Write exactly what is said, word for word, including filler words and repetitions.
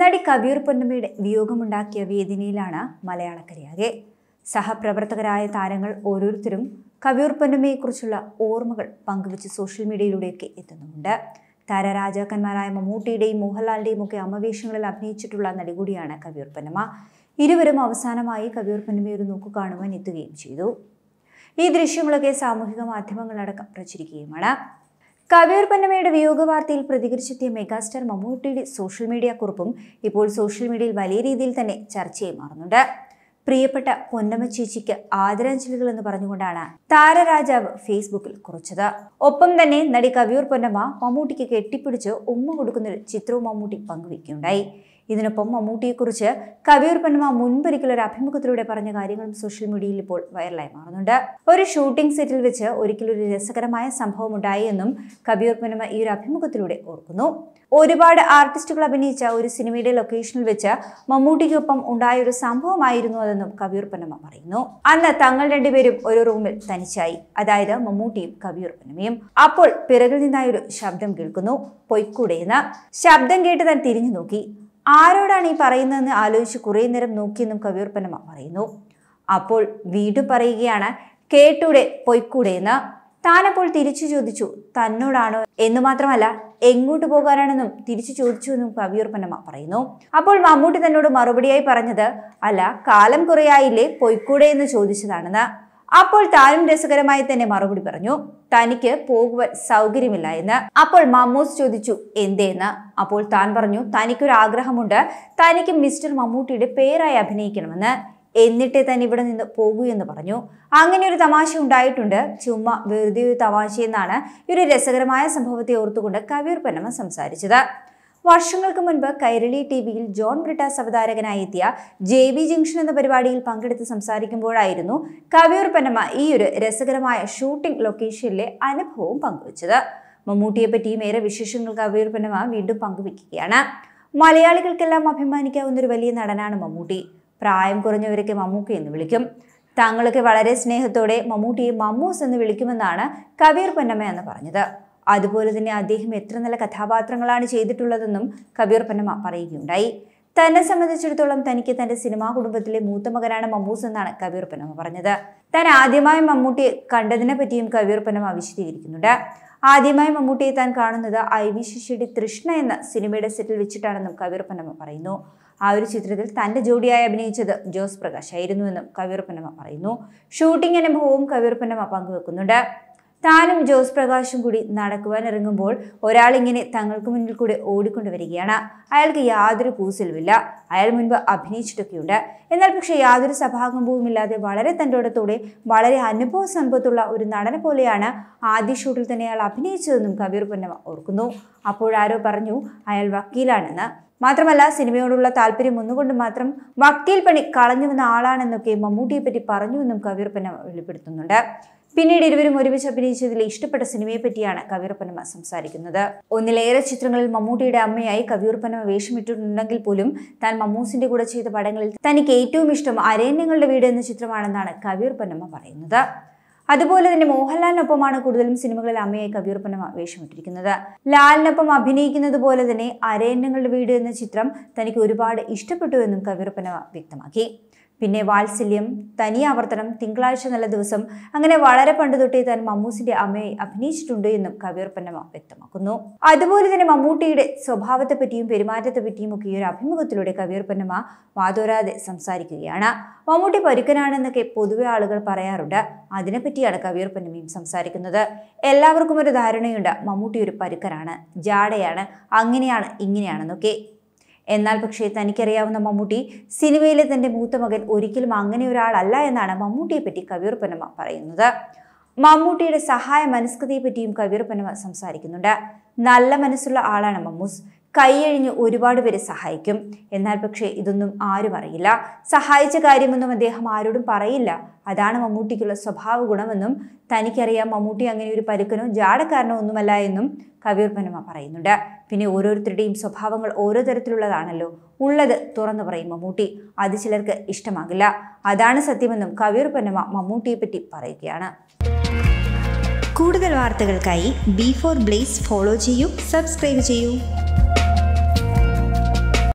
നടി കവിയൂർ പൊന്നമ്മയുടെ വിയോഗമുണ്ടാക്കിയ വേദനയിലാണ് മലയാളക്കരയാകെ. സഹപ്രവർത്തകരായ താരങ്ങൾ ഓരോരുത്തരും കവിയൂർ പൊന്നമ്മയെക്കുറിച്ചുള്ള ഓർമ്മകൾ പങ്കുവച്ച് സോഷ്യൽ മീഡിയയിലൂടെയൊക്കെ എത്തുന്നുണ്ട്. താരരാജാക്കന്മാരായ മമ്മൂട്ടിയുടെയും മോഹൻലാലിന്റെയും ഒക്കെ അമ്മവേഷങ്ങളിൽ അഭിനയിച്ചിട്ടുള്ള നടി കൂടിയാണ് കവിയൂർ പൊന്നമ്മ. ഇരുവരും അവസാനമായി കവിയൂർ പൊന്നമ്മയെ ഒരു നോക്കു കാണുവാൻ എത്തുകയും ചെയ്തു. ഈ ദൃശ്യങ്ങളൊക്കെ സാമൂഹിക മാധ്യമങ്ങളടക്കം പ്രചരിക്കുകയുമാണ്. കവിയൂർ പൊന്നമ്മയുടെ വിയോഗ വാർത്തയിൽ പ്രതികരിച്ചെത്തിയ മെഗാസ്റ്റാർ മമ്മൂട്ടിയുടെ സോഷ്യൽ മീഡിയ കുറിപ്പും ഇപ്പോൾ സോഷ്യൽ മീഡിയയിൽ വലിയ രീതിയിൽ തന്നെ ചർച്ചയായി മാറുന്നുണ്ട്. പ്രിയപ്പെട്ട പൊന്നമ്മ ചേച്ചിക്ക് ആദരാഞ്ജലികൾ എന്ന് പറഞ്ഞുകൊണ്ടാണ് താരരാജാവ് ഫേസ്ബുക്കിൽ കുറിച്ചത്. ഒപ്പം തന്നെ നടി കവിയൂർ പൊന്നമ്മ മമ്മൂട്ടിക്ക് കെട്ടിപ്പിടിച്ച് ഉമ്മ കൊടുക്കുന്നൊരു ചിത്രവും മമ്മൂട്ടി പങ്കുവയ്ക്കുകയുണ്ടായി. ഇതിനൊപ്പം മമ്മൂട്ടിയെക്കുറിച്ച് കവിയൂർ പൊന്നമ്മ മുൻപൊരിക്കൽ ഒരു അഭിമുഖത്തിലൂടെ പറഞ്ഞ കാര്യങ്ങളും സോഷ്യൽ മീഡിയയിൽ ഇപ്പോൾ വൈറലായി മാറുന്നുണ്ട്. ഒരു ഷൂട്ടിംഗ് സെറ്റിൽ വെച്ച് ഒരിക്കലൊരു രസകരമായ സംഭവം ഉണ്ടായി എന്നും കവിയൂർ പൊന്നമ്മ ഈ ഒരു അഭിമുഖത്തിലൂടെ ഓർക്കുന്നു. ഒരുപാട് ആർട്ടിസ്റ്റുകൾ അഭിനയിച്ച ഒരു സിനിമയുടെ ലൊക്കേഷനിൽ വെച്ച് മമ്മൂട്ടിക്കൊപ്പം ഉണ്ടായ ഒരു സംഭവമായിരുന്നു അതെന്നും കവിയൂർ പൊന്നമ്മ പറയുന്നു. അന്ന് തങ്ങൾ രണ്ടുപേരും ഒരു റൂമിൽ തനിച്ചായി, അതായത് മമ്മൂട്ടിയും കവിയൂർ പൊന്നമ്മയും. അപ്പോൾ പിറകിൽ നിന്നായൊരു ശബ്ദം കേൾക്കുന്നു, പൊയ്ക്കൂടെയെന്ന്. ശബ്ദം കേട്ട് താൻ തിരിഞ്ഞു നോക്കി. ആരോടാണ് ഈ പറയുന്നതെന്ന് ആലോചിച്ച് കുറേ നേരം നോക്കിയെന്നും കവിയൂർ പൊന്നമ്മ പറയുന്നു. അപ്പോൾ വീണ്ടും പറയുകയാണ്, കേട്ടൂടെ പൊയ്ക്കൂടെ എന്ന്. താനപ്പോൾ തിരിച്ചു ചോദിച്ചു, തന്നോടാണോ എന്ന് മാത്രമല്ല എങ്ങോട്ട് പോകാനാണെന്നും തിരിച്ചു ചോദിച്ചു എന്നും കവിയൂർ പൊന്നമ്മ പറയുന്നു. അപ്പോൾ മമ്മൂട്ടി തന്നോട് മറുപടിയായി പറഞ്ഞത്, അല്ല കാലം കുറയായില്ലേ പൊയ്ക്കൂടെ എന്ന് ചോദിച്ചതാണെന്ന്. അപ്പോൾ താനും രസകരമായി തന്നെ മറുപടി പറഞ്ഞു, തനിക്ക് പോകുവാൻ സൗകര്യമില്ല എന്ന്. അപ്പോൾ മമ്മൂസ് ചോദിച്ചു എന്തേന്ന്. അപ്പോൾ താൻ പറഞ്ഞു, തനിക്കൊരു ആഗ്രഹമുണ്ട്, തനിക്ക് മിസ്റ്റർ മമ്മൂട്ടിയുടെ പേരായി അഭിനയിക്കണമെന്ന്, എന്നിട്ടേ താൻ ഇവിടെ നിന്ന് പോകൂ എന്ന് പറഞ്ഞു. അങ്ങനെ ഒരു തമാശ ഉണ്ടായിട്ടുണ്ട്, ചുമ്മാ വെറുതെ ഒരു തമാശ എന്നാണ് ഈ ഒരു രസകരമായ സംഭവത്തെ ഓർത്തുകൊണ്ട് കവിയൂർ പൊന്നമ്മ സംസാരിച്ചത്. വർഷങ്ങൾക്ക് മുൻപ് കൈരളി ടി വിയിൽ ജോൺ ബ്രിട്ടാസ് അവതാരകനായി എത്തിയ ജെ ബി ജംഗ്ഷൻ എന്ന പരിപാടിയിൽ പങ്കെടുത്ത് സംസാരിക്കുമ്പോഴായിരുന്നു കവിയൂർ പൊന്നമ്മ ഈ ഒരു രസകരമായ ഷൂട്ടിംഗ് ലൊക്കേഷനിലെ അനുഭവവും പങ്കുവച്ചത്. മമ്മൂട്ടിയെ പറ്റിയും ഏറെ വിശേഷങ്ങൾ കവിയൂർ പൊന്നമ്മ വീണ്ടും പങ്കുവയ്ക്കുകയാണ്. മലയാളികൾക്കെല്ലാം അഭിമാനിക്കാവുന്ന ഒരു വലിയ നടനാണ് മമ്മൂട്ടി. പ്രായം കുറഞ്ഞവരൊക്കെ മമ്മൂക്കി എന്ന് വിളിക്കും. തങ്ങളൊക്കെ വളരെ സ്നേഹത്തോടെ മമ്മൂട്ടിയെ മമ്മൂസ് എന്ന് വിളിക്കുമെന്നാണ് കവിയൂർ പൊന്നമ്മ എന്ന് പറഞ്ഞത്. അതുപോലെ തന്നെ അദ്ദേഹം എത്ര നല്ല കഥാപാത്രങ്ങളാണ് ചെയ്തിട്ടുള്ളതെന്നും കവിയൂർ പൊന്നമ്മ പറയുകയുണ്ടായി. തന്നെ സംബന്ധിച്ചിടത്തോളം തനിക്ക് തന്റെ സിനിമാ കുടുംബത്തിലെ മൂത്ത മകനാണ് മമ്മൂസ് എന്നാണ് കവിയൂർ പൊന്നമ്മ പറഞ്ഞത്. താൻ ആദ്യമായി മമ്മൂട്ടിയെ കണ്ടതിനെ പറ്റിയും കവിയൂർ പൊന്നമ്മ വിശദീകരിക്കുന്നുണ്ട്. ആദ്യമായി മമ്മൂട്ടിയെ താൻ കാണുന്നത് ഐ വി ശശിയുടെ തൃഷ്ണ എന്ന സിനിമയുടെ സെറ്റിൽ വെച്ചിട്ടാണെന്നും കവിയൂർ പൊന്നമ്മ പറയുന്നു. ആ ഒരു ചിത്രത്തിൽ തന്റെ ജോഡിയായി അഭിനയിച്ചത് ജോസ് പ്രകാശ് ആയിരുന്നുവെന്നും കവിയൂർ പൊന്നമ്മ പറയുന്നു. ഷൂട്ടിംഗ് അനുഭവവും കവിയൂർ പൊന്നമ്മ പങ്കുവെക്കുന്നുണ്ട്. താനും ജോസ് പ്രകാശും കൂടി നടക്കുവാൻ ഇറങ്ങുമ്പോൾ ഒരാളിങ്ങനെ തങ്ങൾക്ക് മുന്നിൽ കൂടെ ഓടിക്കൊണ്ടുവരികയാണ്. അയാൾക്ക് യാതൊരു കൂസലുമില്ല. അയാൾ മുൻപ് അഭിനയിച്ചിട്ടൊക്കെയുണ്ട്. എന്നാൽ പക്ഷേ യാതൊരു സഭാകമ്പവും ഇല്ലാതെ വളരെ തൻ്റെടത്തോടെ വളരെ അനുഭവ സമ്പത്തുള്ള ഒരു നടനെ പോലെയാണ് ആദ്യ ഷൂട്ടിൽ തന്നെ അയാൾ അഭിനയിച്ചതെന്നും കവിയൂർ പൊന്നമ്മ ഓർക്കുന്നു. അപ്പോഴാരോ പറഞ്ഞു അയാൾ വക്കീലാണെന്ന്. മാത്രമല്ല സിനിമയോടുള്ള താല്പര്യം ഒന്നുകൊണ്ട് മാത്രം വക്കീൽ പണി കളഞ്ഞുവെന്ന ആളാണെന്നൊക്കെ മമ്മൂട്ടിയെ പറ്റി പറഞ്ഞുവെന്നും കവിയൂർ പൊന്നമ്മ വെളിപ്പെടുത്തുന്നുണ്ട്. പിന്നീട് ഇരുവരും ഒരുമിച്ച് അഭിനയിച്ചതിൽ ഇഷ്ടപ്പെട്ട സിനിമയെ പറ്റിയാണ് കവിയൂർ പൊന്നമ്മ സംസാരിക്കുന്നത്. ഒന്നിലേറെ ചിത്രങ്ങളിൽ മമ്മൂട്ടിയുടെ അമ്മയായി കവിയൂർ പൊന്നമ്മ വേഷമിട്ടിട്ടുണ്ടെങ്കിൽ പോലും താൻ മമ്മൂസിന്റെ കൂടെ ചെയ്ത പടങ്ങളിൽ തനിക്ക് ഏറ്റവും ഇഷ്ടം അരണ്യങ്ങളുടെ വീട് എന്ന ചിത്രമാണെന്നാണ് കവിയൂർ പൊന്നമ്മ പറയുന്നത്. അതുപോലെ തന്നെ മോഹൻലാലിനൊപ്പമാണ് കൂടുതലും സിനിമകളിൽ അമ്മയായി കവിയൂർ പൊന്നമ്മ വേഷമിട്ടിരിക്കുന്നത്. ലാലിനൊപ്പം അഭിനയിക്കുന്നത് പോലെ തന്നെ അരണ്യങ്ങളുടെ വീട് എന്ന ചിത്രം തനിക്ക് ഒരുപാട് ഇഷ്ടപ്പെട്ടു എന്നും കവിയൂർ പൊന്നമ്മ വ്യക്തമാക്കി. പിന്നെ വാത്സല്യം, തനിയാവർത്തനം, തിങ്കളാഴ്ച നല്ല ദിവസം, അങ്ങനെ വളരെ പണ്ട് തൊട്ടേ താൻ മമ്മൂസിന്റെ അമ്മയെ അഭിനയിച്ചിട്ടുണ്ട് എന്നും കവിയൂർ പൊന്നമ്മ വ്യക്തമാക്കുന്നു. അതുപോലെ തന്നെ മമ്മൂട്ടിയുടെ സ്വഭാവത്തെ പറ്റിയും പെരുമാറ്റത്തെ പറ്റിയും ഒക്കെ ഈ ഒരു അഭിമുഖത്തിലൂടെ കവിയൂർ പൊന്നമ്മ വാതോരാതെ സംസാരിക്കുകയാണ്. മമ്മൂട്ടി പരുക്കനാണെന്നൊക്കെ പൊതുവെ ആളുകൾ പറയാറുണ്ട്. അതിനെപ്പറ്റിയാണ് കവിയൂർ പൊന്നമ്മയും സംസാരിക്കുന്നത്. എല്ലാവർക്കും ഒരു ധാരണയുണ്ട്, മമ്മൂട്ടി ഒരു പരുക്കനാണ്, ജാടയാണ്, അങ്ങനെയാണ് ഇങ്ങനെയാണെന്നൊക്കെ. എന്നാൽ പക്ഷേ തനിക്കറിയാവുന്ന മമ്മൂട്ടി സിനിമയിലെ തന്റെ മൂത്ത മകൻ ഒരിക്കലും അങ്ങനെ ഒരാളല്ല എന്നാണ് മമ്മൂട്ടിയെ പറ്റി കവിയൂർ പൊന്നമ്മ പറയുന്നത്. മമ്മൂട്ടിയുടെ സഹായ മനസ്കതയെ പറ്റിയും കവിയൂർ പൊന്നമ്മ സംസാരിക്കുന്നുണ്ട്. നല്ല മനസ്സുള്ള ആളാണ് മമ്മൂസ്. കൈയഴിഞ്ഞ് ഒരുപാട് പേരെ സഹായിക്കും. എന്നാൽ പക്ഷേ ഇതൊന്നും ആരും അറിയില്ല. സഹായിച്ച കാര്യമൊന്നും അദ്ദേഹം ആരോടും പറയില്ല. അതാണ് മമ്മൂട്ടിക്കുള്ള സ്വഭാവ ഗുണമെന്നും തനിക്കറിയാം മമ്മൂട്ടി അങ്ങനെ ഒരു പരുക്കനോ ജാടക്കാരനോ ഒന്നുമല്ല എന്നും കവിയൂർ പൊന്നമ്മ പറയുന്നുണ്ട്. പിന്നെ ഓരോരുത്തരുടെയും സ്വഭാവങ്ങൾ ഓരോ തരത്തിലുള്ളതാണല്ലോ. ഉള്ളത് തുറന്നു പറയും മമ്മൂട്ടി. അത് ചിലർക്ക് ഇഷ്ടമാകില്ല. അതാണ് സത്യമെന്നും കവിയൂർ പൊന്നമ്മ മമ്മൂട്ടിയെ പറ്റി പറയുകയാണ്. കൂടുതൽ വാർത്തകൾക്കായി ബി ഫോർ ബ്ലേസ് ഫോളോ ചെയ്യൂ, സബ്സ്ക്രൈബ് ചെയ്യൂ.